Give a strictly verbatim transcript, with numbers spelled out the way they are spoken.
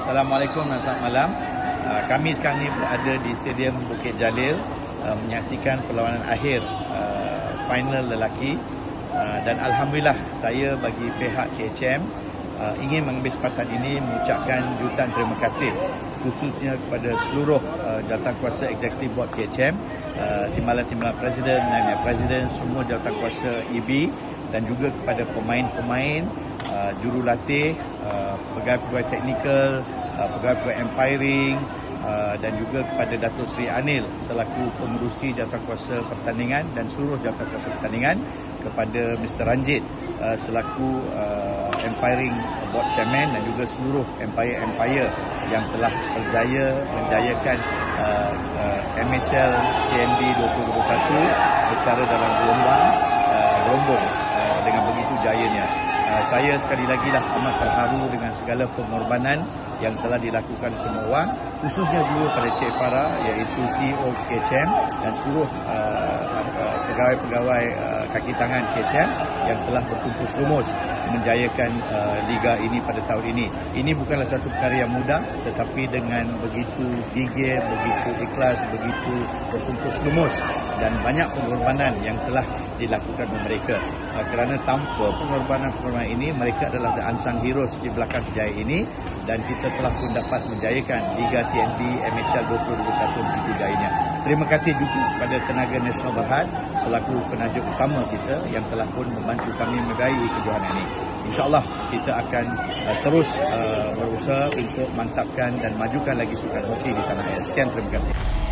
Assalamualaikum dan selamat malam. Uh, kami sekarang ini berada di Stadium Bukit Jalil uh, menyaksikan perlawanan akhir uh, final lelaki uh, dan Alhamdulillah saya bagi pihak K H M uh, ingin mengambil kesempatan ini mengucapkan jutaan terima kasih khususnya kepada seluruh uh, jawatankuasa eksekutif Board K H M, uh, timbalan-timbalan Presiden, Naib Presiden, semua jawatankuasa E B dan juga kepada pemain-pemain, uh, jurulatih, uh, pegawai-pegawai teknikal, uh, pegawai-pegawai umpiring, uh, dan juga kepada Datuk Seri Anil selaku pengerusi jawatankuasa pertandingan dan seluruh jawatankuasa pertandingan, kepada Mister Ranjit uh, selaku uh, umpiring board chairman dan juga seluruh umpire-umpire yang telah berjaya menjayakan uh, uh, M H L T N B dua ribu dua puluh satu secara dalam gelombang uh, gelombong uh, dengan begitu jayanya. Uh, saya sekali lagi lah amat terharu dengan segala pengorbanan yang telah dilakukan semua orang, khususnya juga pada Cik Farah iaitu C E O K H M dan seluruh uh, uh, pegawai-pegawai uh, kaki tangan K H M yang telah bertumpus lumus menjayakan uh, liga ini pada tahun ini. Ini bukanlah satu perkara yang mudah, tetapi dengan begitu gigih, begitu ikhlas, begitu bertumpus lumus dan banyak pengorbanan yang telah dilakukan oleh mereka. Uh, kerana tanpa pengorbanan-pengorbanan ini, mereka adalah the unsung heroes di belakang kejayaan ini, dan kita telah pun dapat menjayakan Liga T N B M H L dua ribu dua puluh satu begitu jayanya. Terima kasih juga kepada Tenaga Nasional Berhad selaku penaja utama kita yang telah pun membantu kami mengaih kejohanan ini. InsyaAllah kita akan uh, terus uh, berusaha untuk mantapkan dan majukan lagi sukan hoki di tanah air. Sekian, terima kasih.